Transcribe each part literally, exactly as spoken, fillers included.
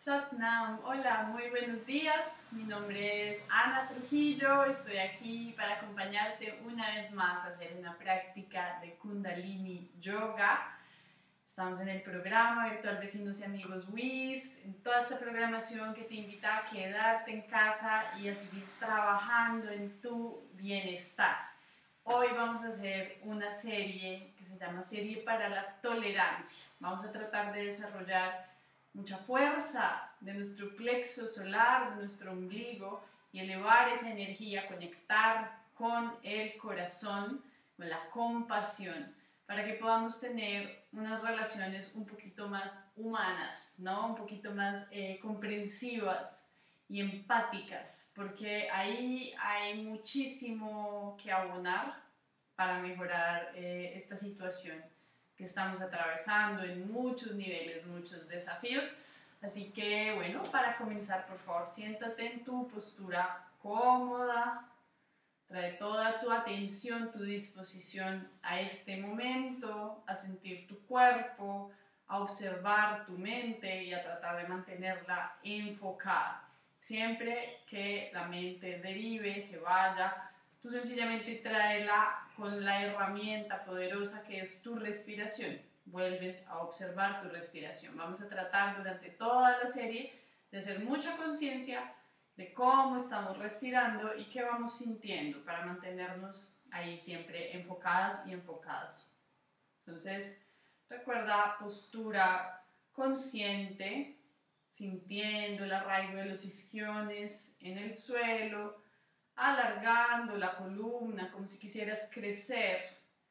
Satnam, hola, muy buenos días. Mi nombre es Ana Trujillo. Estoy aquí para acompañarte una vez más a hacer una práctica de Kundalini Yoga. Estamos en el programa Virtual Vecinos y Amigos W I S, en toda esta programación que te invita a quedarte en casa y a seguir trabajando en tu bienestar. Hoy vamos a hacer una serie que se llama Serie para la Tolerancia. Vamos a tratar de desarrollar mucha fuerza de nuestro plexo solar, de nuestro ombligo, y elevar esa energía, conectar con el corazón, con la compasión, para que podamos tener unas relaciones un poquito más humanas, ¿no? Un poquito más eh, comprensivas y empáticas, porque ahí hay muchísimo que abonar para mejorar eh, esta situación que estamos atravesando en muchos niveles, muchos desafíos. Así que bueno, para comenzar, por favor, siéntate en tu postura cómoda, trae toda tu atención, tu disposición a este momento, a sentir tu cuerpo, a observar tu mente y a tratar de mantenerla enfocada. Siempre que la mente derive, se vaya, tú sencillamente tráela con la herramienta poderosa que es tu respiración. Vuelves a observar tu respiración. Vamos a tratar durante toda la serie de hacer mucha conciencia de cómo estamos respirando y qué vamos sintiendo para mantenernos ahí siempre enfocadas y enfocados. Entonces, recuerda postura consciente, sintiendo el arraigo de los isquiones en el suelo, alargando la columna como si quisieras crecer,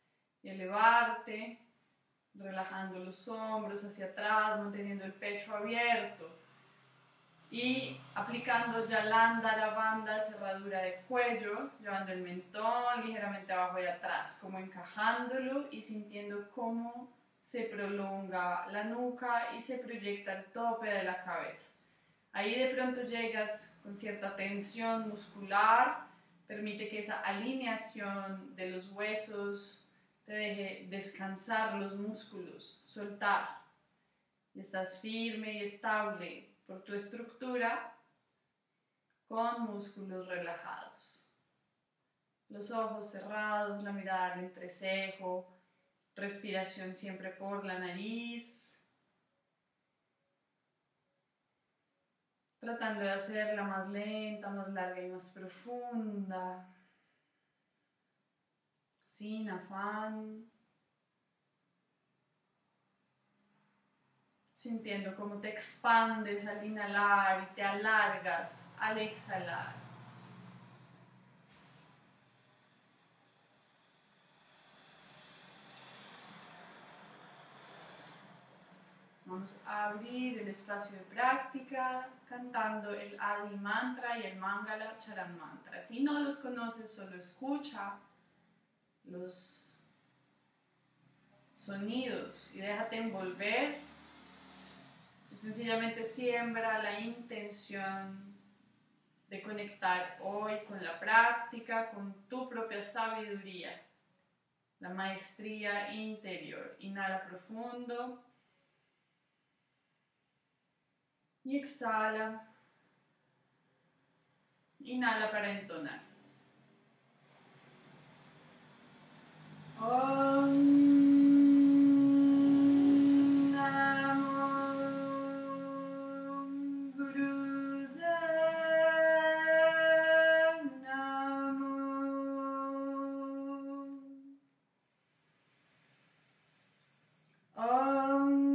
elevarte, relajando los hombros hacia atrás, manteniendo el pecho abierto y aplicando Jalandhara Bandha, cerradura de cuello, llevando el mentón ligeramente abajo y atrás, como encajándolo y sintiendo cómo se prolonga la nuca y se proyecta el tope de la cabeza. Ahí de pronto llegas con cierta tensión muscular, permite que esa alineación de los huesos te deje descansar los músculos, soltar. Y estás firme y estable por tu estructura con músculos relajados. Los ojos cerrados, la mirada al entrecejo, respiración siempre por la nariz. Tratando de hacerla más lenta, más larga y más profunda, sin afán, sintiendo cómo te expandes al inhalar y te alargas al exhalar. Vamos a abrir el espacio de práctica cantando el Adi Mantra y el Mangala Charan Mantra. Si no los conoces, solo escucha los sonidos y déjate envolver. Y sencillamente siembra la intención de conectar hoy con la práctica, con tu propia sabiduría, la maestría interior. Inhala profundo. Y exhala. Inhala para entonar. Om Namo Gurudev Namo. Om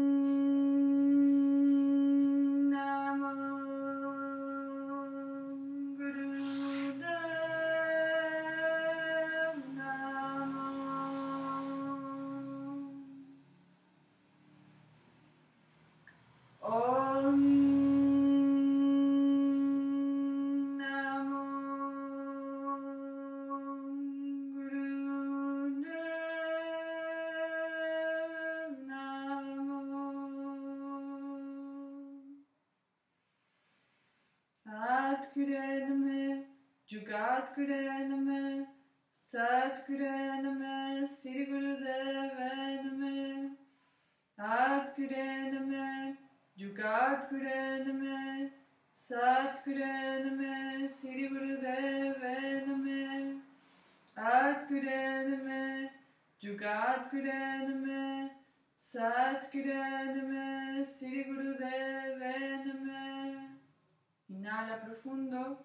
Jugadguru Namaha, Satguru Namaha, Sri Gurudeva Namaha, Adguru Namaha, Jugadguru Namaha, Satguru Namaha, Sri Gurudeva Namaha, Adguru Namaha, Jugadguru Namaha, Satguru Namaha, Sri Gurudeva Namaha. Inhala profundo.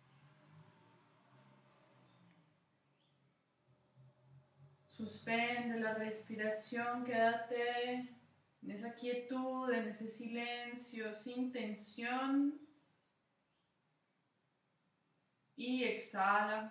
Suspende la respiración, quédate en esa quietud, en ese silencio, sin tensión. Y exhala.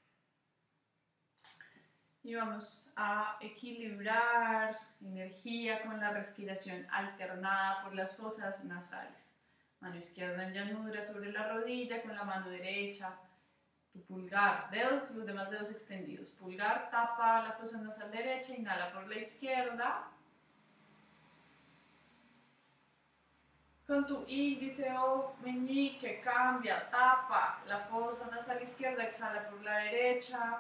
Y vamos a equilibrar energía con la respiración alternada por las fosas nasales. Mano izquierda en llanura sobre la rodilla, con la mano derecha, tu pulgar, dedos, los demás dedos extendidos. Pulgar tapa la fosa nasal derecha, inhala por la izquierda. Con tu índice o meñique cambia, tapa la fosa nasal izquierda, exhala por la derecha.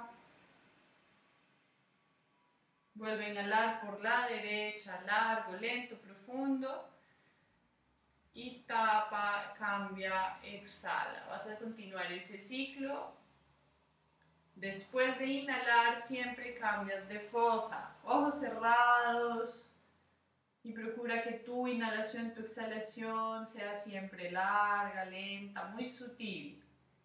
Vuelve a inhalar por la derecha, largo, lento, profundo. Y tapa, cambia, exhala. Vas a continuar ese ciclo. Después de inhalar, siempre cambias de fosa. Ojos cerrados. Y procura que tu inhalación, tu exhalación sea siempre larga, lenta, muy sutil.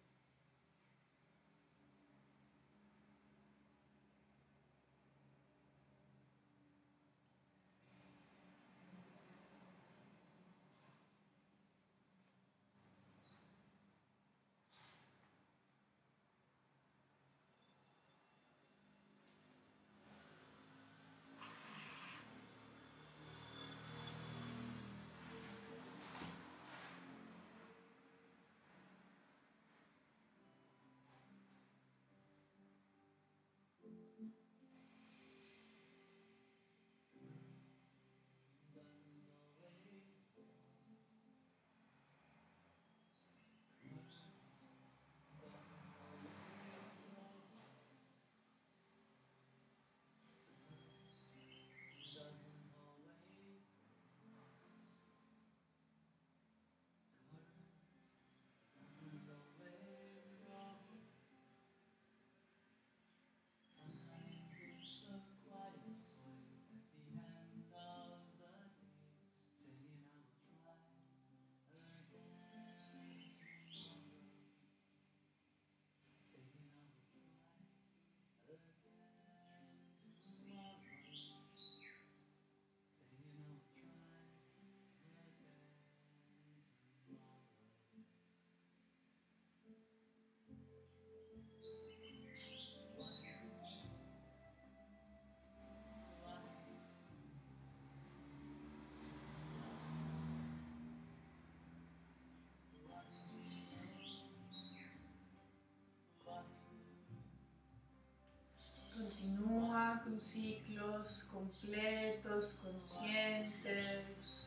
Continúa con ciclos completos, conscientes.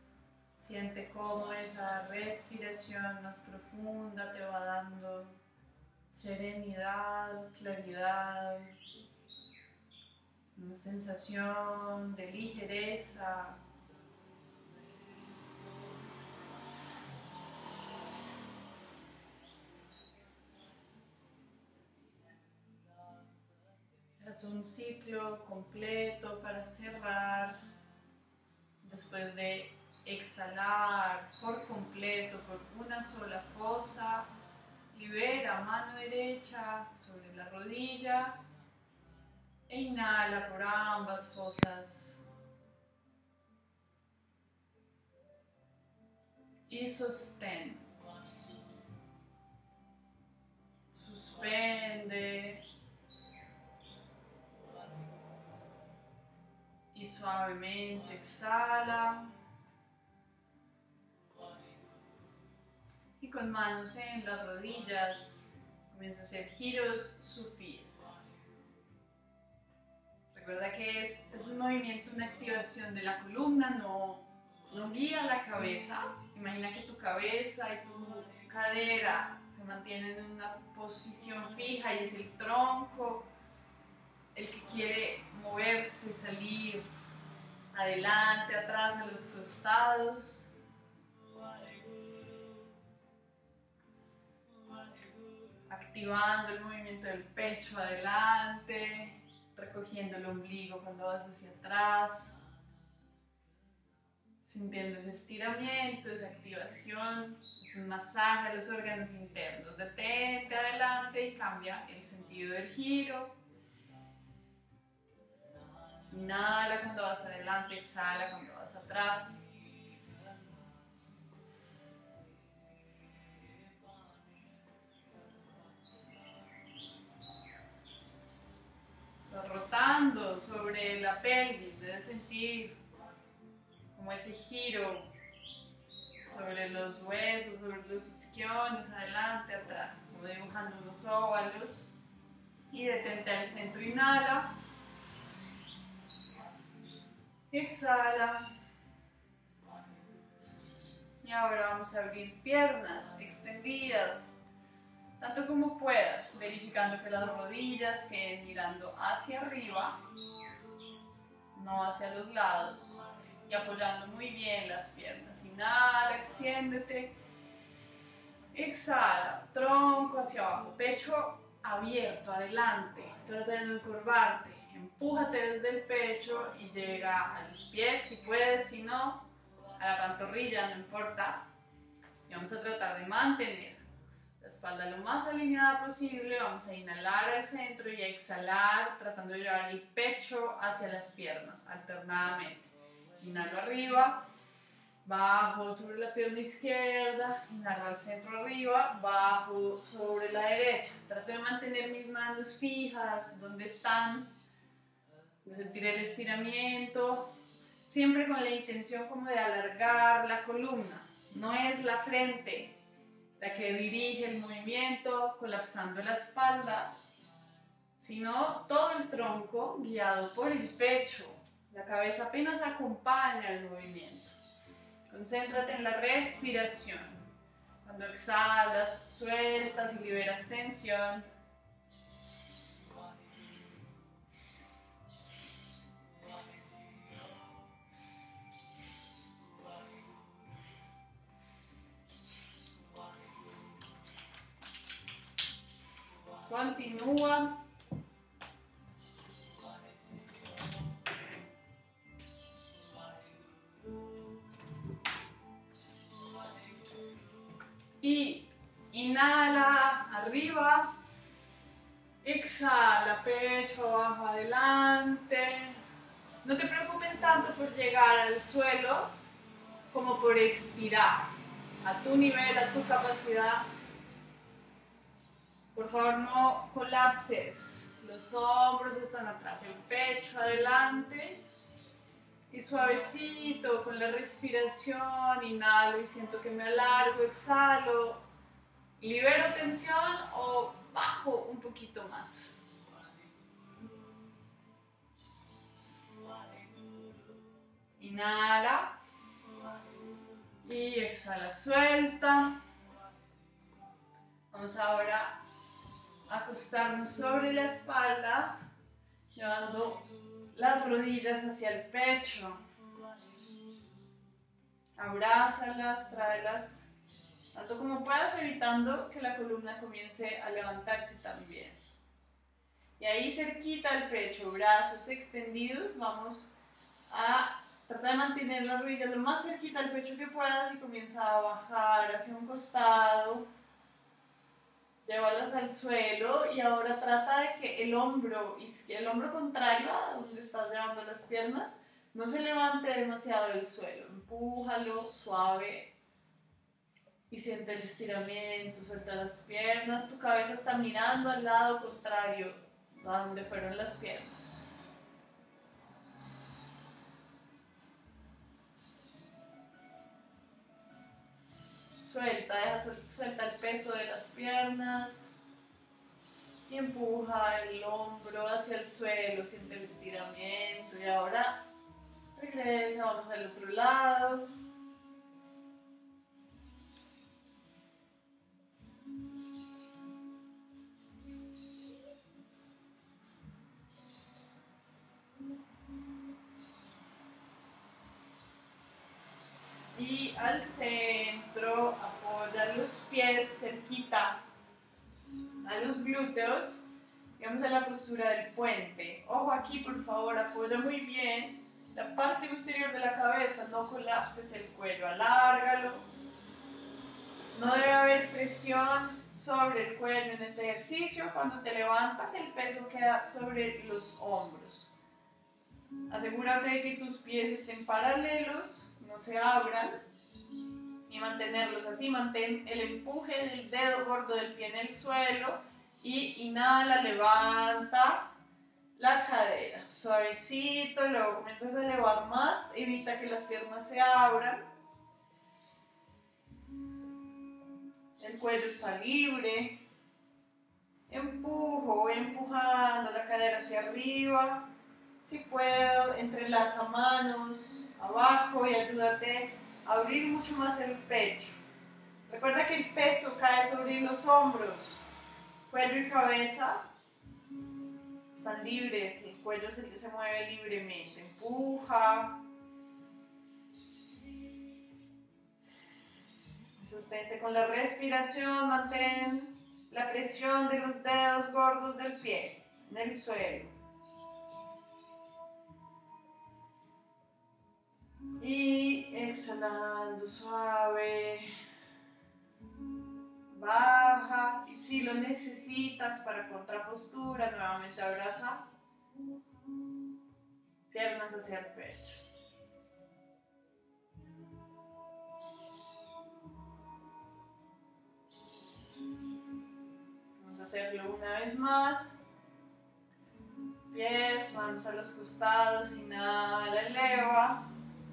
Siente cómo esa respiración más profunda te va dando serenidad, claridad, una sensación de ligereza. Es un ciclo completo para cerrar, después de exhalar por completo por una sola fosa. Libera mano derecha sobre la rodilla e inhala por ambas fosas. Y sostén. Suspende. Y suavemente exhala. Y con manos en las rodillas comienza a hacer giros sufíes. Recuerda que es, es un movimiento, una activación de la columna, no, no guía la cabeza. Imagina que tu cabeza y tu cadera se mantienen en una posición fija y es el tronco el que quiere moverse, salir adelante, atrás, a los costados. Activando el movimiento del pecho adelante, recogiendo el ombligo cuando vas hacia atrás, sintiendo ese estiramiento, esa activación. Es un masaje a los órganos internos. Detente adelante y cambia el sentido del giro. Inhala cuando vas adelante, exhala cuando vas atrás. Estás rotando sobre la pelvis, debes sentir como ese giro sobre los huesos, sobre los isquiones, adelante, atrás, como dibujando unos óvalos. Y detente al centro, inhala. Exhala. Y ahora vamos a abrir piernas extendidas, tanto como puedas, verificando que las rodillas queden mirando hacia arriba, no hacia los lados, y apoyando muy bien las piernas. Inhala, extiéndete. Exhala, tronco hacia abajo, pecho abierto, adelante. Trata de no encorvarte. Empújate desde el pecho y llega a los pies si puedes, si no, a la pantorrilla, no importa. Y vamos a tratar de mantener la espalda lo más alineada posible. Vamos a inhalar al centro y a exhalar, tratando de llevar el pecho hacia las piernas, alternadamente. Inhalo arriba, bajo sobre la pierna izquierda, inhalo al centro arriba, bajo sobre la derecha. Trato de mantener mis manos fijas donde están, de sentir el estiramiento, siempre con la intención como de alargar la columna. No es la frente la que dirige el movimiento, colapsando la espalda, sino todo el tronco guiado por el pecho. La cabeza apenas acompaña el movimiento. Concéntrate en la respiración. Cuando exhalas, sueltas y liberas tensión. Continúa. Y inhala arriba, exhala, pecho abajo, adelante. No te preocupes tanto por llegar al suelo como por estirar a tu nivel, a tu capacidad. Por favor, no colapses. Los hombros están atrás, el pecho adelante. Y suavecito, con la respiración, inhalo y siento que me alargo, exhalo. Libero tensión o bajo un poquito más. Inhala. Y exhala, suelta. Vamos ahora a acostarnos sobre la espalda, llevando las rodillas hacia el pecho. Abrázalas, tráelas tanto como puedas, evitando que la columna comience a levantarse también. Y ahí cerquita al pecho, brazos extendidos, vamos a tratar de mantener las rodillas lo más cerquita al pecho que puedas y comienza a bajar hacia un costado. Llévalas al suelo y ahora trata de que el hombro, el hombro contrario a donde estás llevando las piernas no se levante demasiado del suelo. Empújalo suave y siente el estiramiento, suelta las piernas. Tu cabeza está mirando al lado contrario a donde fueron las piernas. Suelta, deja suelta el peso de las piernas y empuja el hombro hacia el suelo, siente el estiramiento y ahora regresa, vamos al otro lado. y al centro, apoya los pies cerquita a los glúteos, digamos en la postura del puente. Ojo aquí, por favor, apoya muy bien la parte posterior de la cabeza, no colapses el cuello, alárgalo. No debe haber presión sobre el cuello en este ejercicio. Cuando te levantas, el peso queda sobre los hombros. Asegúrate de que tus pies estén paralelos, no se abran, y mantenerlos así. Mantén el empuje del dedo gordo del pie en el suelo y inhala, levanta la cadera, suavecito, luego comienzas a elevar más, evita que las piernas se abran, el cuello está libre, empujo, voy empujando la cadera hacia arriba, si puedo, entrelaza manos abajo y ayúdate a abrir mucho más el pecho. Recuerda que el peso cae sobre los hombros, cuello y cabeza están libres, el cuello se, se mueve libremente, empuja, sostente con la respiración, mantén la presión de los dedos gordos del pie en el suelo. Y exhalando suave, baja, y si lo necesitas para contrapostura, nuevamente abraza piernas hacia el pecho. Vamos a hacerlo una vez más. Pies, manos a los costados, inhala, eleva.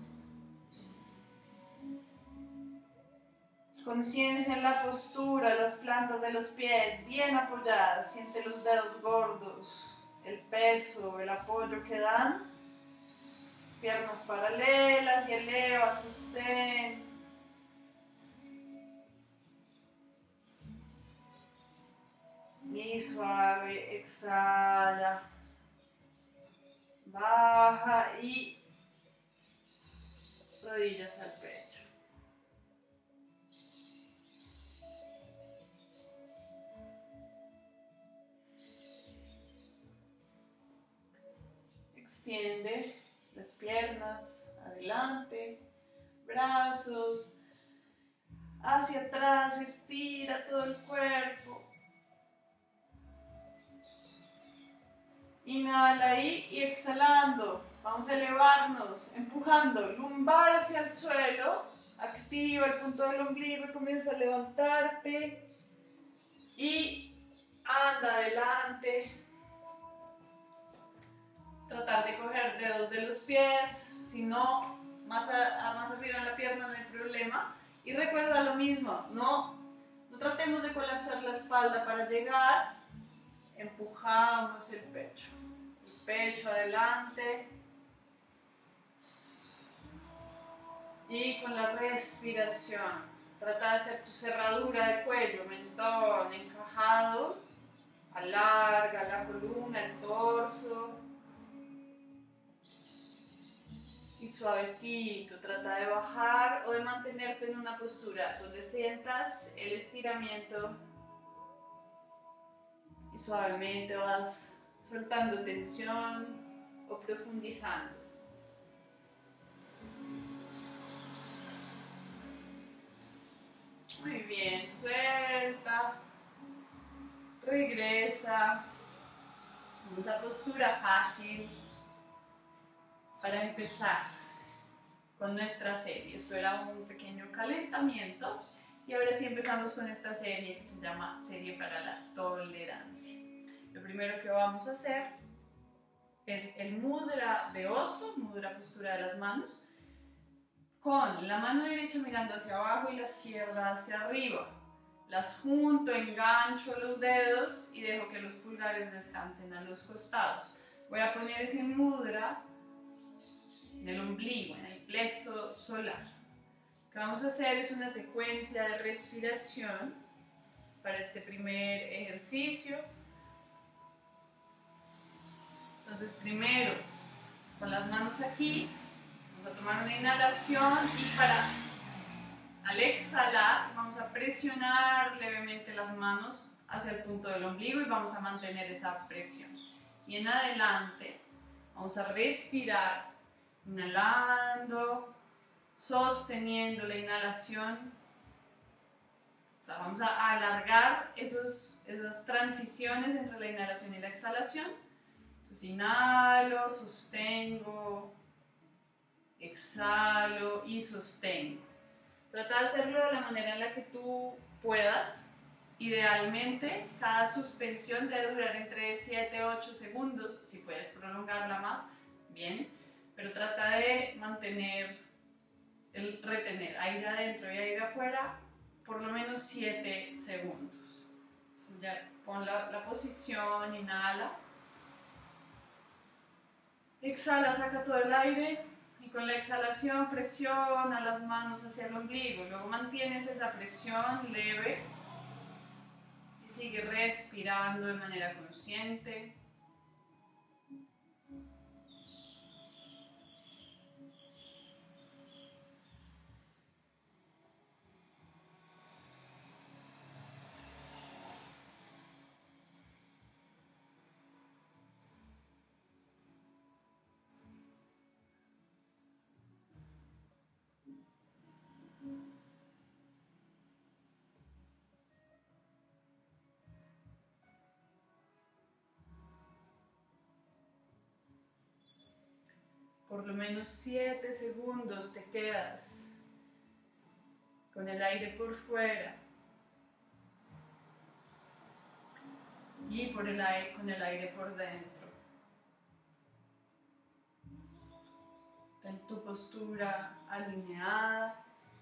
Conciencia en la postura, las plantas de los pies bien apoyadas, siente los dedos gordos, el peso, el apoyo que dan. Piernas paralelas y eleva, sostén. Y suave, exhala. Baja y rodillas al pecho. Extiende las piernas adelante, brazos hacia atrás, estira todo el cuerpo. Inhala ahí y exhalando, vamos a elevarnos, empujando, lumbar hacia el suelo, activa el punto del ombligo y comienza a levantarte y anda adelante. Tratar de coger dedos de los pies, si no, más, a, más arriba en la pierna no hay problema. Y recuerda lo mismo, no, no tratemos de colapsar la espalda para llegar, empujamos el pecho, el pecho adelante. Y con la respiración, trata de hacer tu cerradura de cuello, mentón encajado, alarga la columna, el torso. Y suavecito, trata de bajar o de mantenerte en una postura donde sientas el estiramiento y suavemente vas soltando tensión o profundizando. Muy bien, suelta, regresa, una postura fácil. Para empezar con nuestra serie, esto era un pequeño calentamiento y ahora sí empezamos con esta serie que se llama Serie para la Tolerancia. Lo primero que vamos a hacer es el mudra de oso, mudra postura de las manos, con la mano derecha mirando hacia abajo y la izquierda hacia arriba. Las junto, engancho los dedos y dejo que los pulgares descansen a los costados. Voy a poner ese mudra en el ombligo, en el plexo solar. Lo que vamos a hacer es una secuencia de respiración para este primer ejercicio. Entonces primero, con las manos aquí, vamos a tomar una inhalación y para Al exhalar vamos a presionar levemente las manos hacia el punto del ombligo y vamos a mantener esa presión. Y en adelante vamos a respirar, inhalando, sosteniendo la inhalación. O sea, vamos a alargar esos, esas transiciones entre la inhalación y la exhalación. Entonces inhalo, sostengo, exhalo y sostengo. Trata de hacerlo de la manera en la que tú puedas. Idealmente, cada suspensión debe durar entre siete a ocho segundos. Si puedes prolongarla más, bien. Pero trata de mantener, el retener aire adentro y aire afuera por lo menos siete segundos. Ya pon la, la posición, inhala. Exhala, saca todo el aire. Y con la exhalación presiona las manos hacia el ombligo. Luego mantienes esa presión leve y sigue respirando de manera consciente. Por lo menos siete segundos te quedas con el aire por fuera y por el aire, con el aire por dentro. Ten tu postura alineada.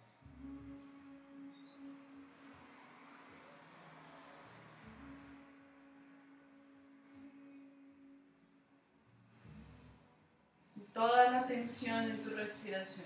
Toda la tensión en tu respiración.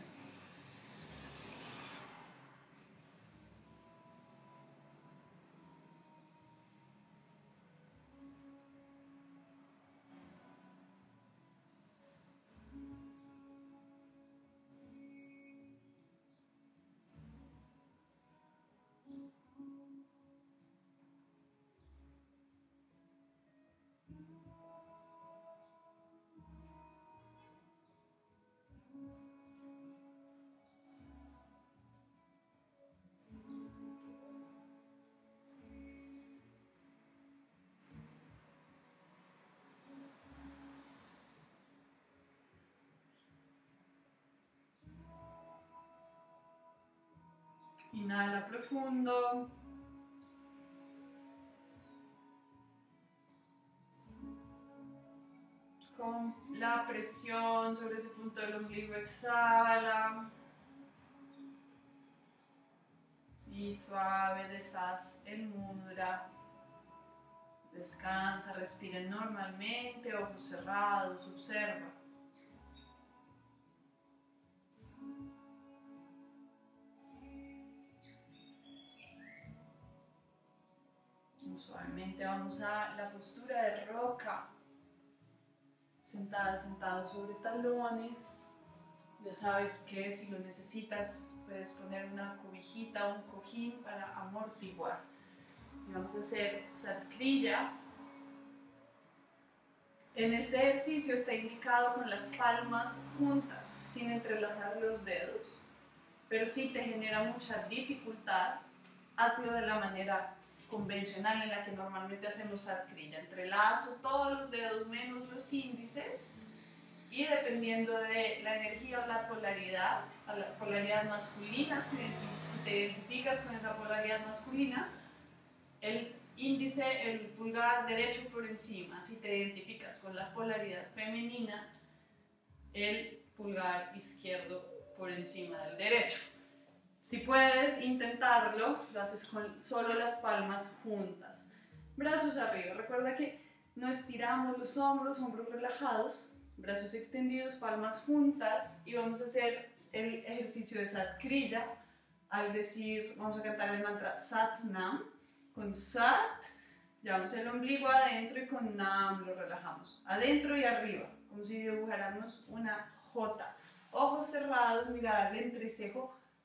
Inhala profundo. Con la presión sobre ese punto del ombligo, exhala. Y suave deshaz el mudra. Descansa, respira normalmente, ojos cerrados, observa. Y suavemente vamos a la postura de roca. Sentada, sentado sobre talones. Ya sabes que si lo necesitas puedes poner una cobijita o un cojín para amortiguar. Y vamos a hacer Satkriya. En este ejercicio está indicado con las palmas juntas, sin entrelazar los dedos. Pero si te genera mucha dificultad, hazlo de la manera convencional en la que normalmente hacemos Satkriya. Entrelazo todos los dedos menos los índices y dependiendo de la energía o la polaridad, la polaridad masculina, si, si te identificas con esa polaridad masculina, el índice, el pulgar derecho por encima. Si te identificas con la polaridad femenina, el pulgar izquierdo por encima del derecho. Si puedes intentarlo, lo haces con solo las palmas juntas. Brazos arriba. Recuerda que no estiramos los hombros, hombros relajados, brazos extendidos, palmas juntas y vamos a hacer el ejercicio de Satkriya. Al decir, vamos a cantar el mantra Sat Nam. Con Sat, llevamos el ombligo adentro y con Nam lo relajamos. Adentro y arriba, como si dibujáramos una J. Ojos cerrados, mirar al entrecejo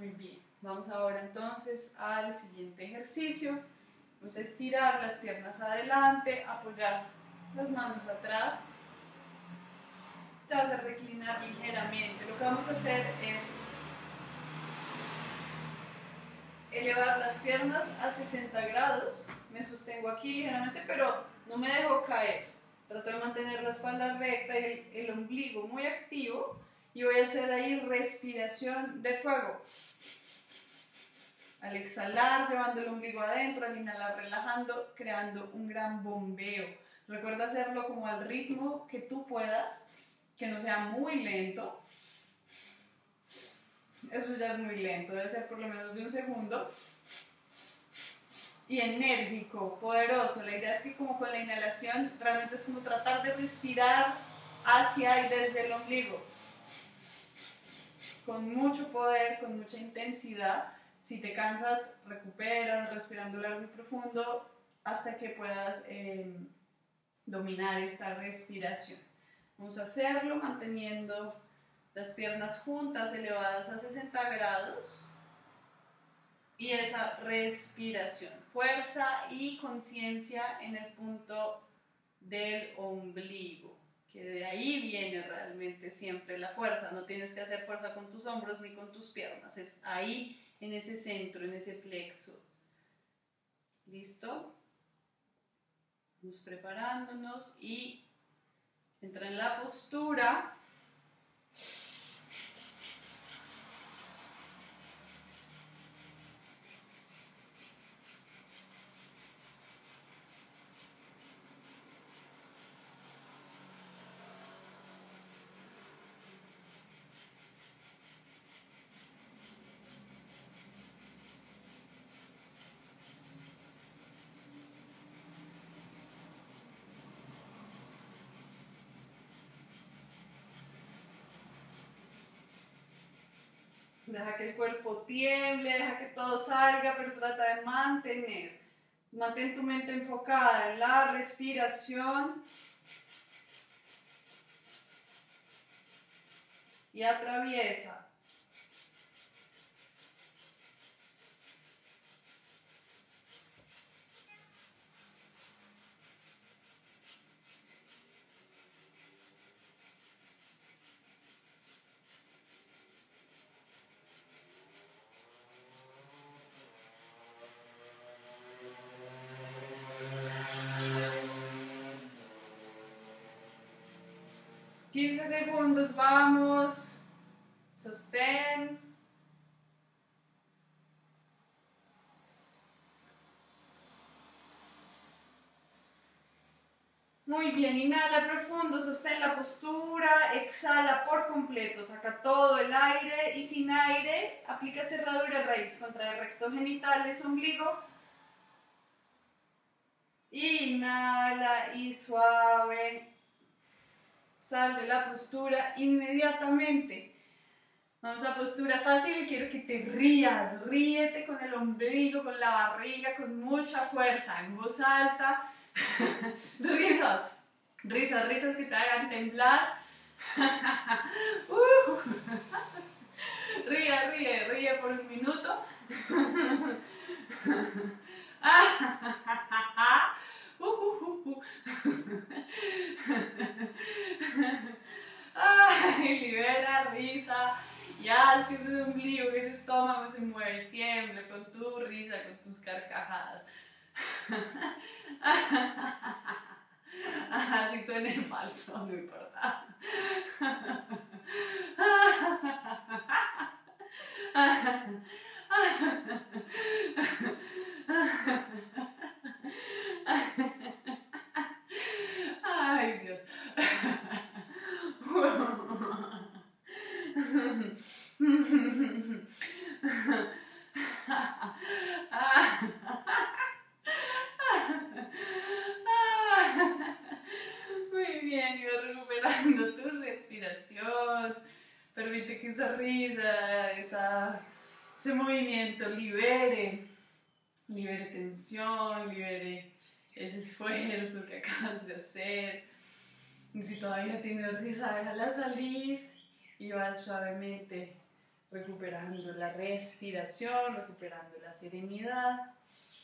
Muy bien, vamos ahora entonces al siguiente ejercicio. Vamos a estirar las piernas adelante, apoyar las manos atrás. Te vas a reclinar ligeramente. Lo que vamos a hacer es elevar las piernas a sesenta grados. Me sostengo aquí ligeramente, pero no me dejo caer. Trato de mantener la espalda recta y el, el ombligo muy activo. Y voy a hacer ahí respiración de fuego. Al exhalar, llevando el ombligo adentro, al inhalar, relajando, creando un gran bombeo. Recuerda hacerlo como al ritmo que tú puedas, que no sea muy lento. Eso ya es muy lento, debe ser por lo menos de un segundo. Y enérgico, poderoso. La idea es que como con la inhalación, realmente es como tratar de respirar hacia y desde el ombligo. Con mucho poder, con mucha intensidad. Si te cansas, recuperas, respirando largo y profundo, hasta que puedas eh, dominar esta respiración. Vamos a hacerlo manteniendo las piernas juntas, elevadas a sesenta grados. Y esa respiración, fuerza y conciencia en el punto del ombligo, que de ahí viene realmente siempre la fuerza. No tienes que hacer fuerza con tus hombros ni con tus piernas, es ahí en ese centro, en ese plexo. ¿Listo? Vamos preparándonos y entra en la postura. Deja que el cuerpo tiemble, deja que todo salga, pero trata de mantener. Mantén tu mente enfocada en la respiración. Y atraviesa. quince segundos, vamos. Sostén. Muy bien, inhala profundo, sostén la postura, exhala por completo, saca todo el aire y sin aire, aplica cerradura raíz, contrae recto genitales, ombligo. Inhala y suave. Sal de la postura inmediatamente. Vamos a postura fácil y quiero que te rías, ríete con el ombligo, con la barriga, con mucha fuerza, en voz alta. risas, risas, risas que te hagan temblar. uh. Ríe, ríe, ríe por un minuto. uh, uh, uh. Ay, libera, risa, y haz que ese ombligo, que ese estómago se mueve y tiemble con tu risa, con tus carcajadas. Así suene falso, no importa. Ay, Dios. Muy bien, y vas recuperando tu respiración. Permite que esa risa, esa, ese movimiento libere, libere tensión, libere ese esfuerzo que acabas de hacer. Y si todavía tienes risa, déjala salir y vas suavemente recuperando la respiración, recuperando la serenidad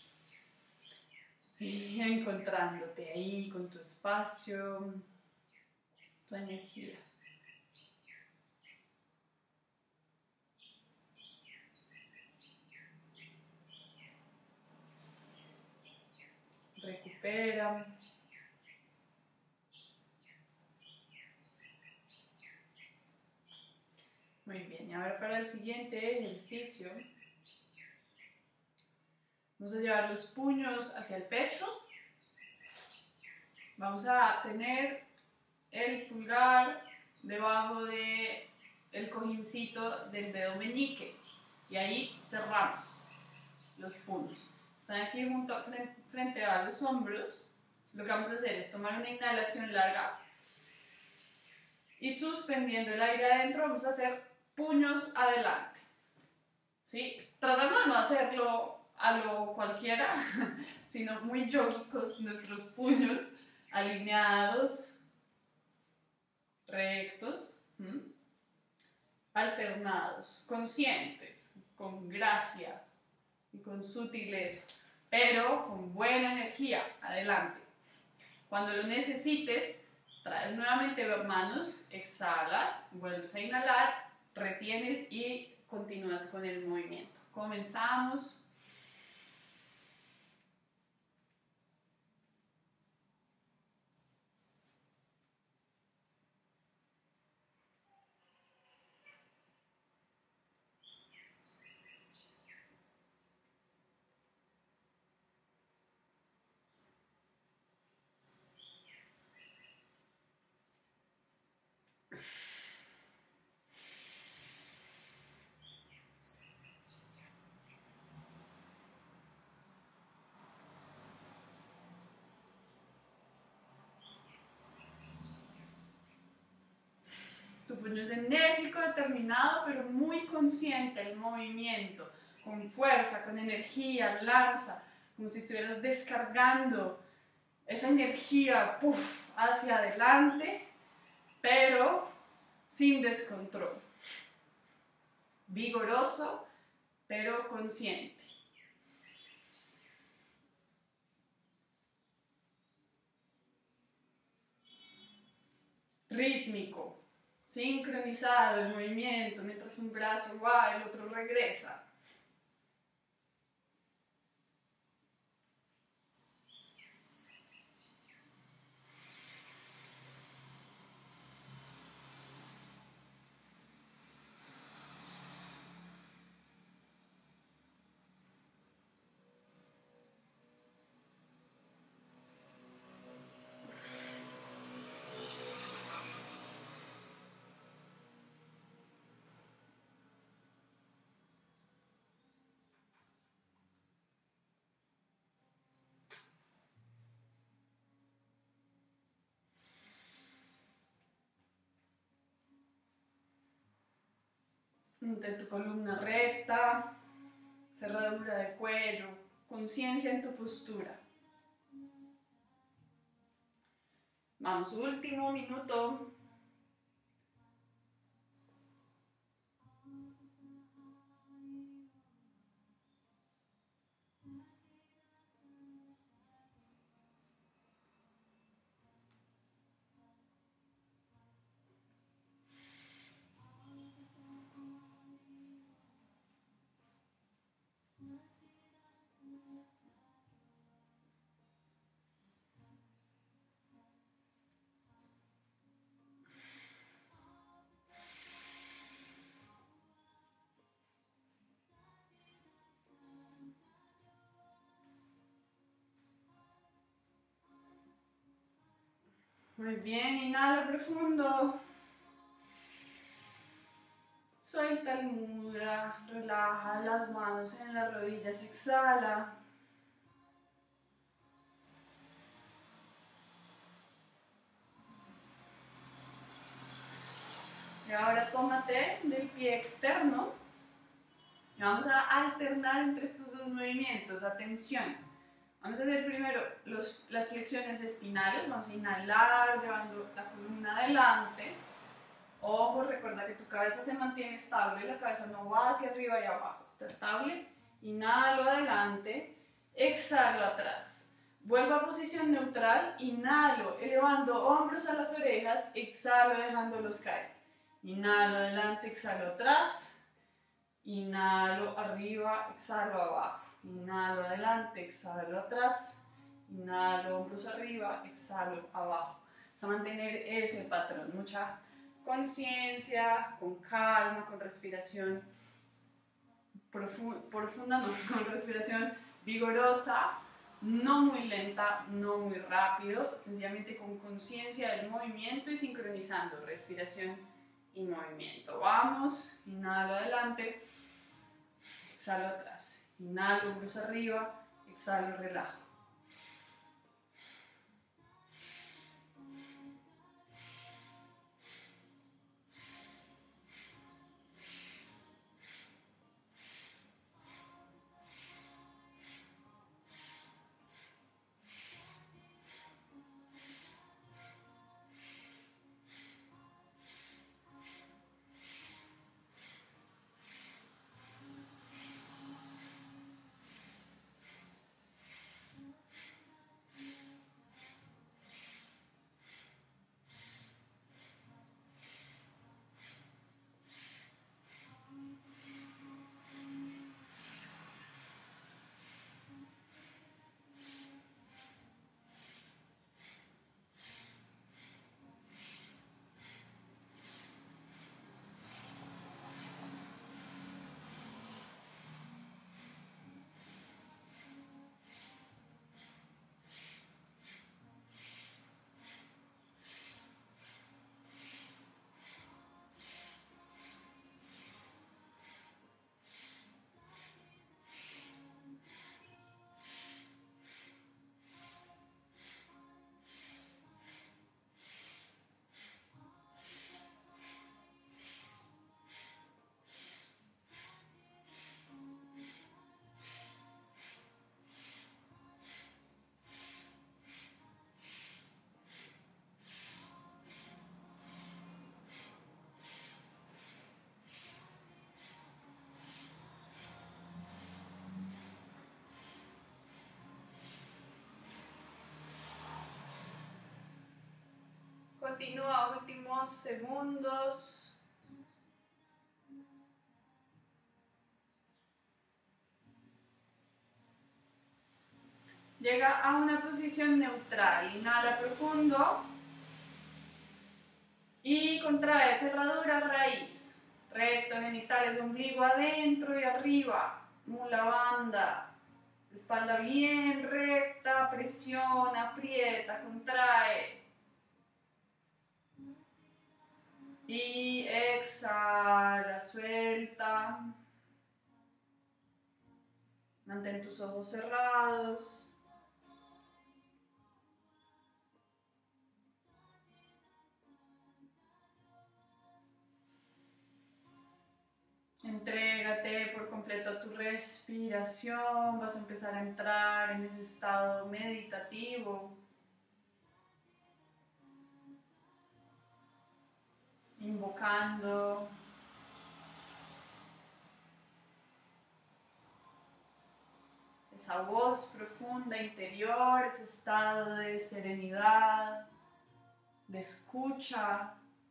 y encontrándote ahí con tu espacio, tu energía. Recupera. Muy bien, y ahora para el siguiente ejercicio vamos a llevar los puños hacia el pecho. Vamos a tener el pulgar debajo de el cojincito del dedo meñique y ahí cerramos los puños. Están aquí junto, frente a los hombros. Lo que vamos a hacer es tomar una inhalación larga y suspendiendo el aire adentro vamos a hacer puños adelante, ¿sí? Tratando de no hacerlo a lo cualquiera, sino muy yógicos, nuestros puños alineados, rectos, ¿m? alternados, conscientes, con gracia y con sutileza, pero con buena energía, adelante. Cuando lo necesites, traes nuevamente manos, exhalas, vuelves a inhalar, retienes y continúas con el movimiento. Comenzamos. Tu puño es enérgico, determinado, pero muy consciente del movimiento, con fuerza, con energía, lanza, como si estuvieras descargando esa energía puff, hacia adelante, pero sin descontrol. Vigoroso, pero consciente. Rítmico. Sincronizado el movimiento, mientras un brazo va, el otro regresa. De tu columna recta, cerradura de cuello, conciencia en tu postura. Vamos, último minuto. Muy bien, inhala profundo. Suelta el mudra, relaja las manos en las rodillas, exhala. Y ahora tómate del pie externo y vamos a alternar entre estos dos movimientos. Atención. Vamos a hacer primero los, las flexiones espinales. Vamos a inhalar llevando la columna adelante. Ojo, recuerda que tu cabeza se mantiene estable, la cabeza no va hacia arriba y abajo, está estable. Inhalo adelante, exhalo atrás. Vuelvo a posición neutral, inhalo, elevando hombros a las orejas, exhalo dejándolos caer. Inhalo adelante, exhalo atrás, inhalo arriba, exhalo abajo. Inhalo adelante, exhalo atrás, inhalo hombros arriba, exhalo abajo. Vamos a mantener ese patrón, mucha conciencia, con calma, con respiración profunda, no, con respiración vigorosa, no muy lenta, no muy rápido, sencillamente con conciencia del movimiento y sincronizando respiración y movimiento. Vamos, inhalo adelante, exhalo atrás, inhalo hombros arriba, exhalo, relajo. Continúa, últimos segundos. Llega a una posición neutral. Inhala profundo. Y contrae cerradura raíz. Recto, genitales, ombligo adentro y arriba. Mula banda. Espalda bien recta. Presiona, aprieta, contrae. Y exhala, suelta. Mantén tus ojos cerrados. Entrégate por completo a tu respiración. Vas a empezar a entrar en ese estado meditativo. Invocando esa voz profunda interior, ese estado de serenidad, de escucha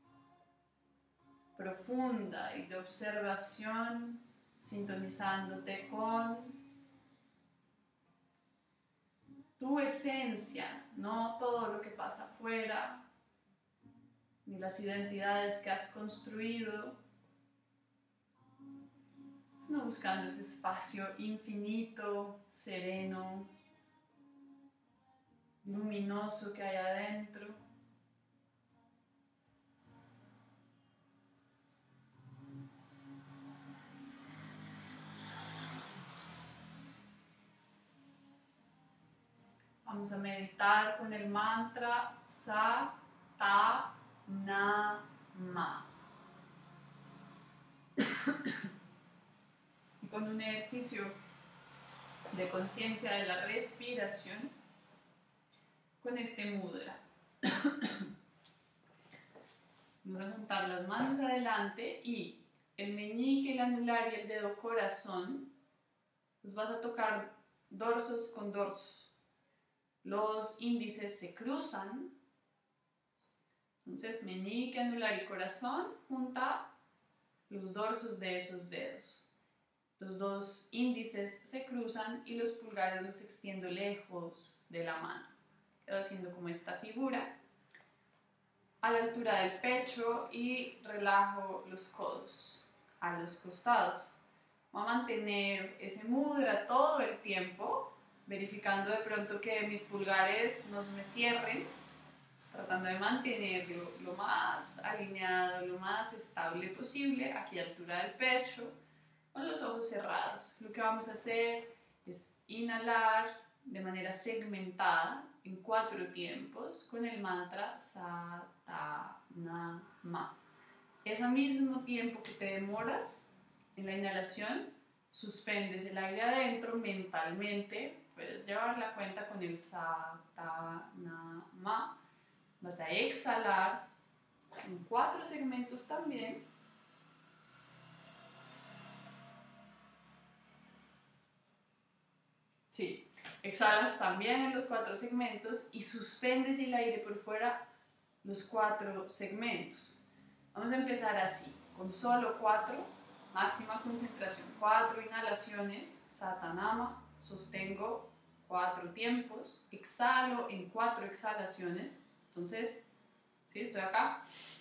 profunda y de observación, sintonizándote con tu esencia, no todo lo que pasa afuera, ni las identidades que has construido, sino buscando ese espacio infinito, sereno, luminoso que hay adentro. Vamos a meditar con el mantra Sa Ta Na Ma. Y con un ejercicio de conciencia de la respiración, con este mudra. Vamos a juntar las manos adelante y el meñique, el anular y el dedo corazón los vas a tocar dorsos con dorsos. Los índices se cruzan. Entonces, meñique, anular y corazón, junta los dorsos de esos dedos. Los dos índices se cruzan y los pulgares los extiendo lejos de la mano. Quedo haciendo como esta figura a la altura del pecho y relajo los codos a los costados. Voy a mantener ese mudra todo el tiempo, verificando de pronto que mis pulgares no me cierren, tratando de mantenerlo lo más alineado, lo más estable posible, aquí a la altura del pecho, con los ojos cerrados. Lo que vamos a hacer es inhalar de manera segmentada en cuatro tiempos con el mantra Satanama. Ese mismo tiempo que te demoras en la inhalación, suspendes el aire adentro mentalmente, puedes llevar la cuenta con el Satanama. Vas a exhalar en cuatro segmentos también. Sí, exhalas también en los cuatro segmentos y suspendes el aire por fuera los cuatro segmentos. Vamos a empezar así, con solo cuatro, máxima concentración, cuatro inhalaciones, Satanama, sostengo cuatro tiempos, exhalo en cuatro exhalaciones. Entonces, ¿sí? Estoy acá.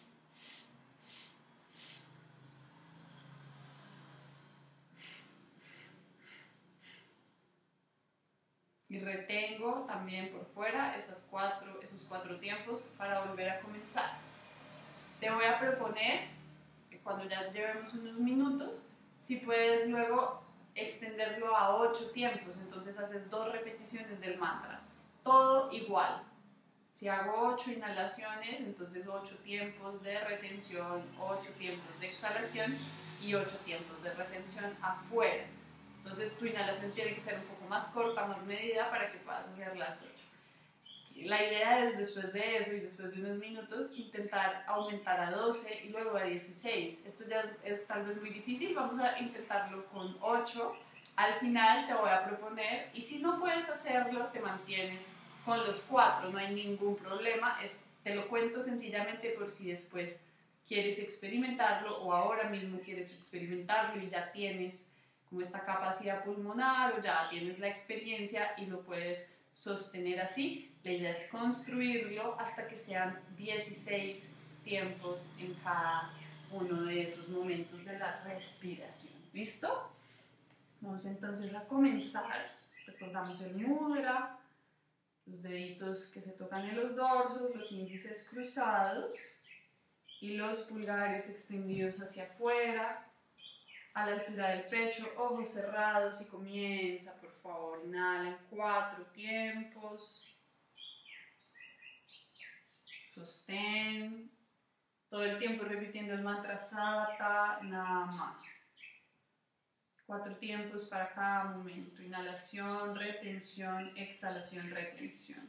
Y retengo también por fuera esas cuatro, esos cuatro tiempos para volver a comenzar. Te voy a proponer que cuando ya llevemos unos minutos, si puedes luego extenderlo a ocho tiempos, entonces haces dos repeticiones del mantra. Todo igual. Si hago ocho inhalaciones, entonces ocho tiempos de retención, ocho tiempos de exhalación y ocho tiempos de retención afuera. Entonces tu inhalación tiene que ser un poco más corta, más medida para que puedas hacer las ocho. La idea es después de eso y después de unos minutos intentar aumentar a doce y luego a dieciséis. Esto ya es, es tal vez muy difícil, vamos a intentarlo con ocho. Al final te voy a proponer, y si no puedes hacerlo, te mantienes con los cuatro, no hay ningún problema, es, te lo cuento sencillamente por si después quieres experimentarlo o ahora mismo quieres experimentarlo y ya tienes como esta capacidad pulmonar o ya tienes la experiencia y lo puedes sostener así. La idea es construirlo hasta que sean dieciséis tiempos en cada uno de esos momentos de la respiración. ¿Listo? Vamos entonces a comenzar. Recordamos el mudra, los deditos que se tocan en los dorsos, los índices cruzados y los pulgares extendidos hacia afuera, a la altura del pecho, ojos cerrados y comienza, por favor, inhala en cuatro tiempos, sostén, todo el tiempo repitiendo el mantra Satanama. Cuatro tiempos para cada momento, inhalación, retención, exhalación, retención.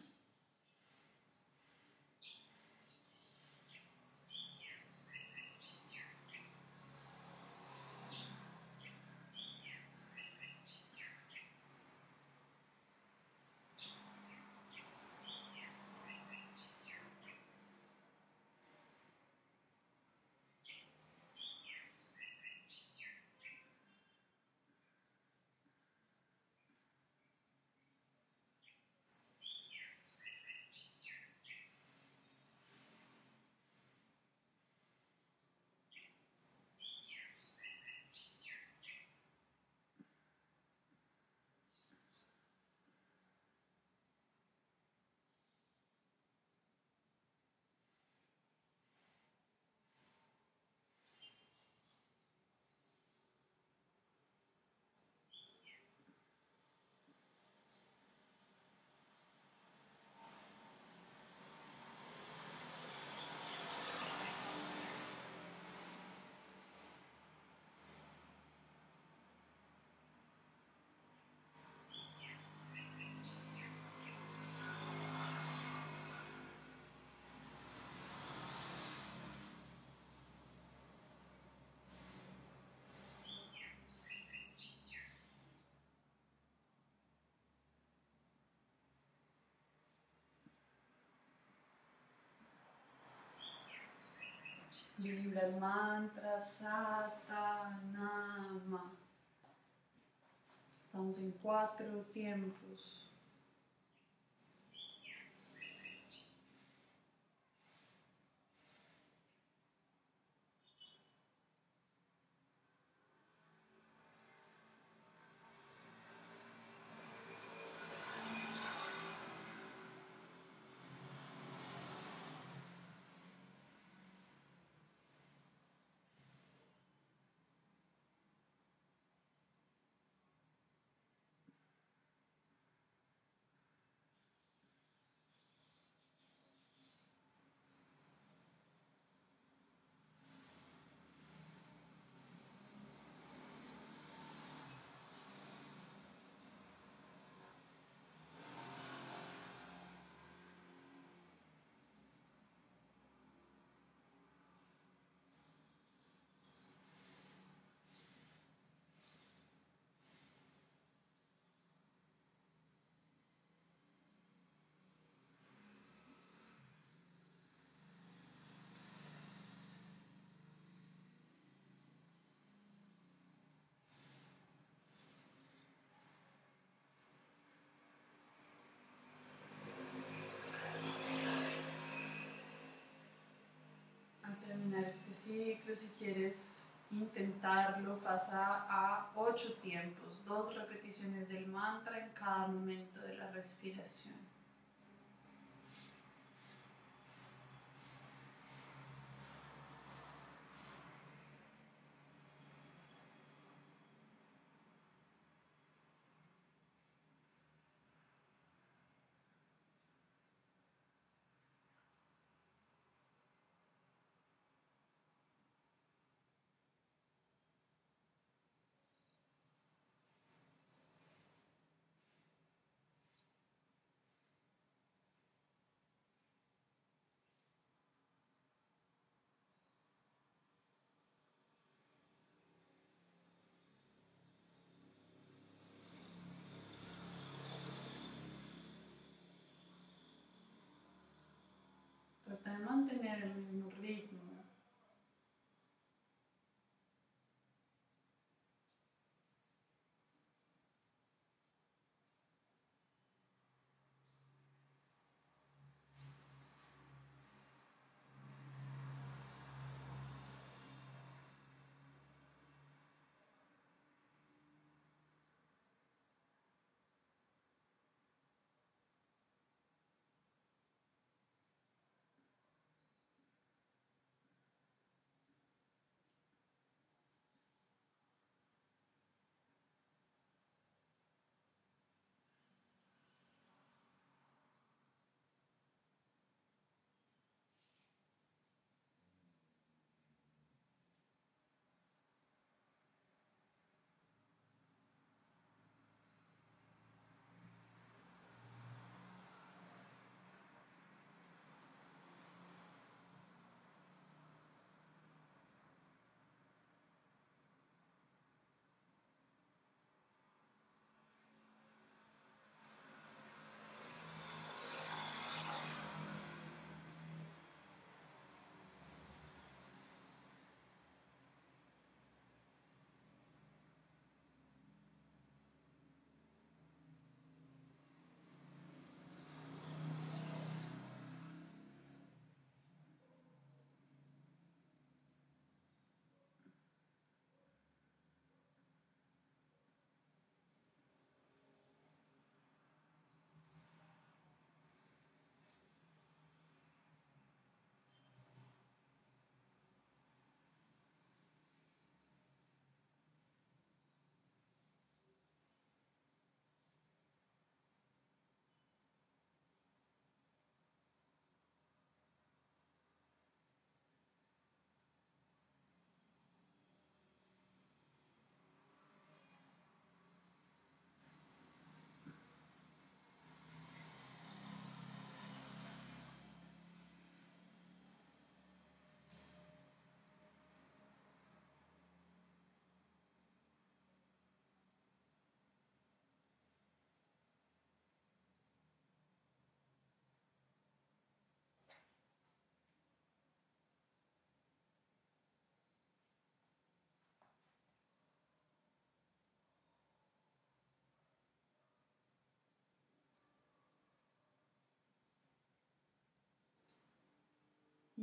Vibra el mantra Sata Nama. Estamos en cuatro tiempos. Al terminar este ciclo, si quieres intentarlo, pasa a ocho tiempos, dos repeticiones del mantra en cada momento de la respiración. Trata de mantener el mismo ritmo.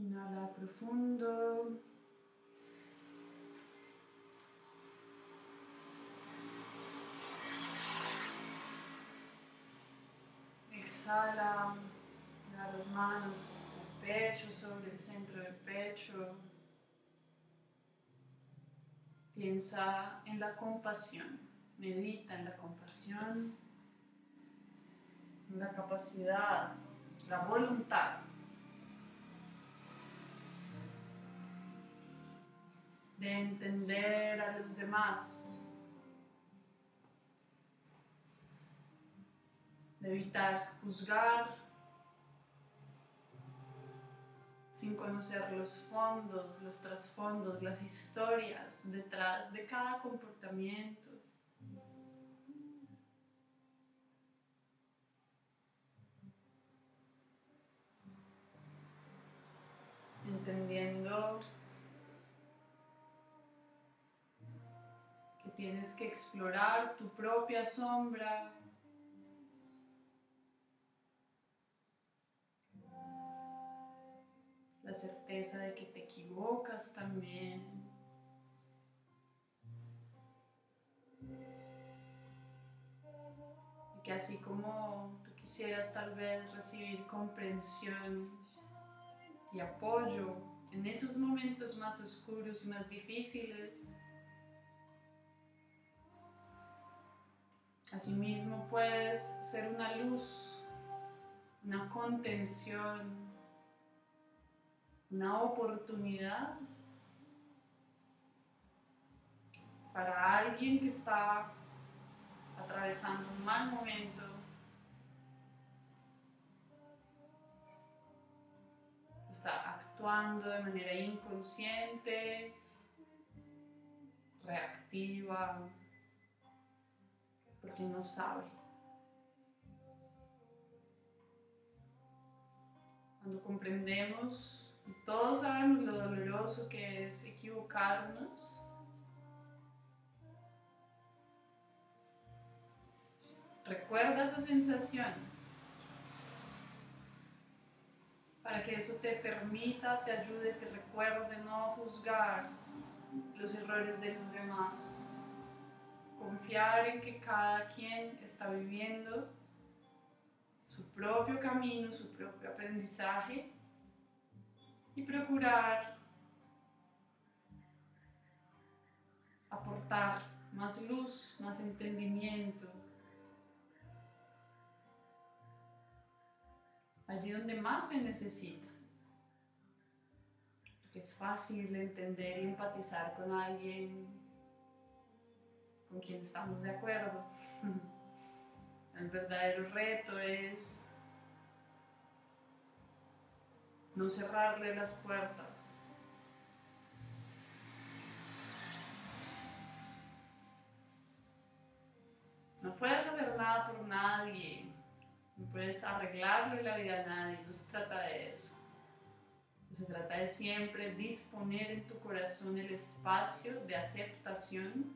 Inhala profundo. Exhala. Lleva las manos al pecho, sobre el centro del pecho. Piensa en la compasión. Medita en la compasión, en la capacidad, la voluntad de entender a los demás, de evitar juzgar sin conocer los fondos, los trasfondos, las historias detrás de cada comportamiento. Entendiendo que tienes que explorar tu propia sombra, la certeza de que te equivocas también, y que así como tú quisieras tal vez recibir comprensión y apoyo en esos momentos más oscuros y más difíciles, asimismo puedes ser una luz, una contención, una oportunidad para alguien que está atravesando un mal momento, está actuando de manera inconsciente, reactiva, porque no sabe. Cuando comprendemos, y todos sabemos lo doloroso que es equivocarnos, recuerda esa sensación para que eso te permita, te ayude, te recuerde no juzgar los errores de los demás. Confiar en que cada quien está viviendo su propio camino, su propio aprendizaje, y procurar aportar más luz, más entendimiento, allí donde más se necesita. Porque es fácil entender y empatizar con alguien con quien estamos de acuerdo. El verdadero reto es no cerrarle las puertas. No puedes hacer nada por nadie, no puedes arreglarle la vida a nadie, no se trata de eso. Se trata de siempre disponer en tu corazón el espacio de aceptación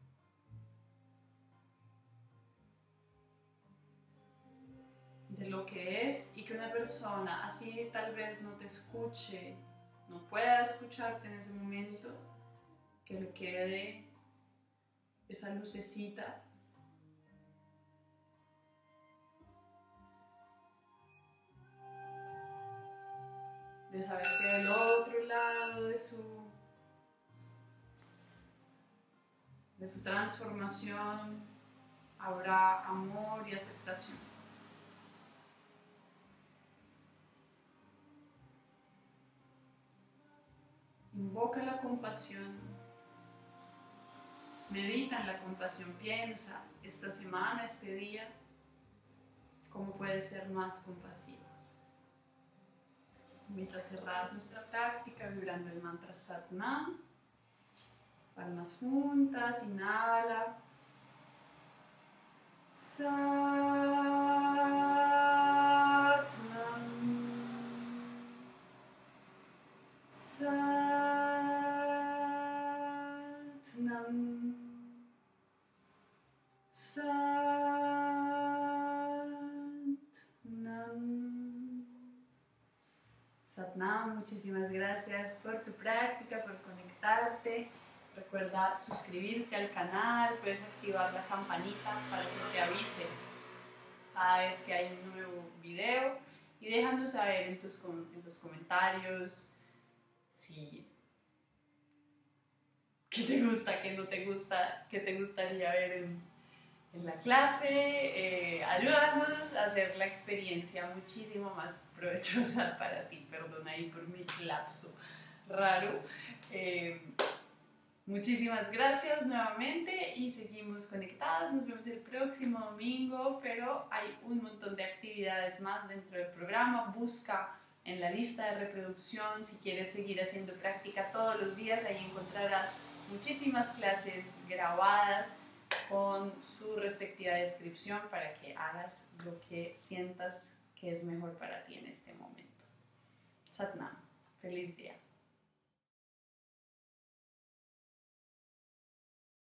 de lo que es, y que una persona así tal vez no te escuche, no pueda escucharte en ese momento, que le quede esa lucecita de saber que del otro lado de su, de su transformación habrá amor y aceptación. Invoca la compasión, medita en la compasión, piensa esta semana, este día, cómo puedes ser más compasivo. Invito a cerrar nuestra práctica vibrando el mantra Sat Nam. Palmas juntas, inhala. Sat Nam. Sat Nam. Sat Nam. Sat Satnam, muchísimas gracias por tu práctica, por conectarte. Recuerda suscribirte al canal, puedes activar la campanita para que te avise cada vez que hay un nuevo video y déjanos saber en, tus, en los comentarios si qué te gusta, qué no te gusta, qué te gustaría ver en, en la clase. Eh, ayúdanos a hacer la experiencia muchísimo más provechosa para ti. Perdona ahí por mi lapso raro. Eh, Muchísimas gracias nuevamente y seguimos conectados. Nos vemos el próximo domingo, pero hay un montón de actividades más dentro del programa. Busca en la lista de reproducción si quieres seguir haciendo práctica todos los días. Ahí encontrarás muchísimas clases grabadas con su respectiva descripción para que hagas lo que sientas que es mejor para ti en este momento. Satnam. Feliz día.